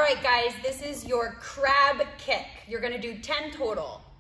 right, guys, this is your crab kick. You're gonna do 10 total.